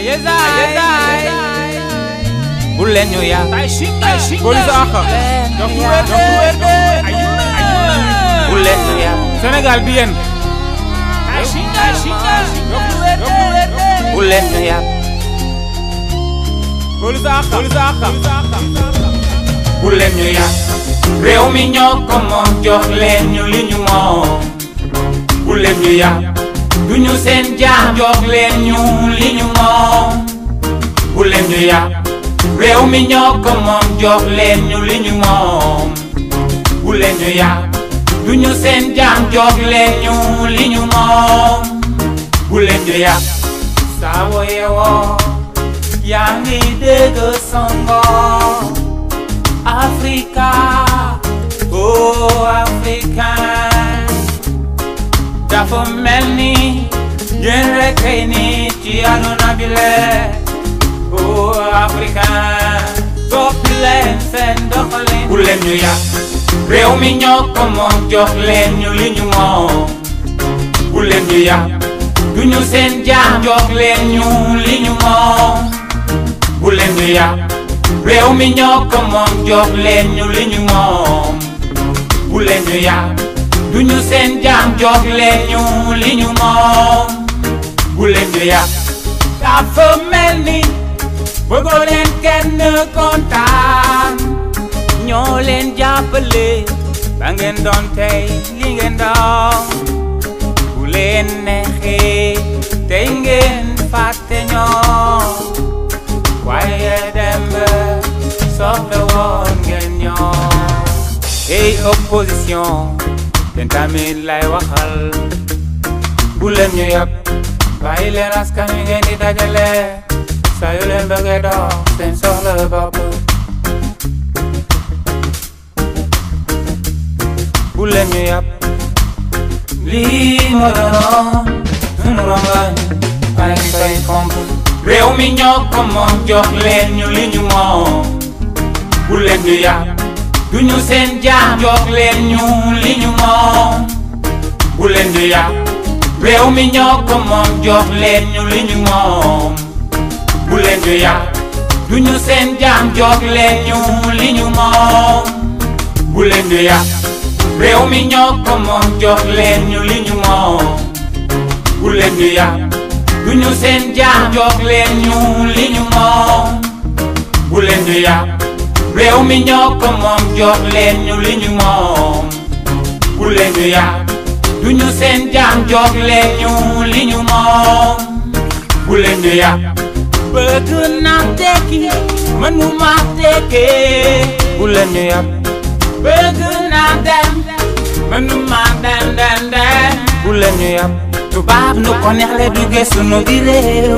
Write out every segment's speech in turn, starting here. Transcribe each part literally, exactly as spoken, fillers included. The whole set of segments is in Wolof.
ayeza ayeza bulen ñu ya police axa bulen ñu ya Sénégal bi yéen bulen ñu ya police axa police axa bulen ñu ya réew mi ñoo ko moom jox leen ñu li ñu moom bulen ñu ya duñu seen jaam jox leen ñu li ñu moom bulen ñu ya réew mi ñoo ko moom jox leen ñu li ñu moom bulen ñu ya duñu seen jaam jox leen ñu li ñu moom bulen ñu ya saa woo yeewoo yaa ngi dégg songo Africa oh africain dafa mel ni yéen rek kay nit ci àdduna bi lee oh africain soppi leen seen doxalin bu leen ñu yàq réew mi ñoo ko moom jox leen ñu li ñu moom bu leen ñu yàq duñu seen jaam jox leen ñu li ñu moom bu leen ñu yàq réew mi ñoo ko moom jox leen ñu li ñu moom bu leen ñu yàq duñu seen jaam jox leen ñu li ñu moom bu leen ñu yàq dafa mel ni bëggoo leen kenn kontaan ñoo leen jàppale ba ngeen doon tey li ngeen doon bu leen neexee tey ngeen fàtte ñoo waaye dem ba soppe woon ngeen ñoo hey opposition ten tamit lay waxal bu leen ñu yàpp bàyyi leen askan wi ngeen di dajale saa yu leen bëggee dox seen soxla bopp bu leen ñu yàpp lii moo doonoon sunu rongañ ay say fomp réew mi ñoo ko moom jox leen ñu li ñu moom bu leen ñu yàpp duñu seen jaam jox leen ñu li ñu moom bu leen ñu yàpp réew mi ñoo ko moom jox leen ñu li ñu moom bu leen ñu yàq duñu seen jaam jox leen ñu li ñu moom bu leen ñu yàq réew mi ñoo ko moom jox leen ñu li ñu moom bu leen ñu yàq duñu seen jaam jox leen ñu li ñu moom bu leen ñu yàq réew mi ñoo ko moom jox leen ñu li ñu moom bu leen ñu yàq duñu seen jaam jox leen ñu li ñu moom bu leen ñu yàq bëgg naa tekki mënuma tekkee bu leen ñu yàpp bëgg naa dem mënuma dem dem dem bu leen ñu yàpp tubaab nu ko neex le duggee sunu bi réew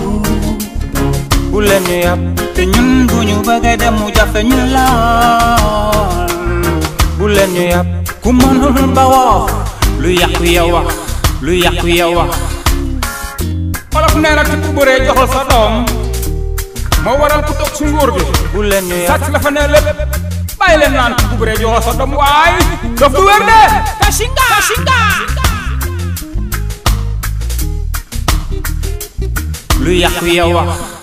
bu leen ñu yàpp te ñun bu ñu bëggee dem mu jafe ñu lool bu leen ñu yàpp ku mënul ba wax lu yàqu yow wax lu yàqu yow wax Wolof nee na ku bëree joxal sa doom moo waral ku toog ci nguur gi bu leen ñu yàq sàcc la fa ne lépp bàyyi leen naan ku bëree joxal sa doom waay dof du wér de kashinga kashinga lu yàqu yow wax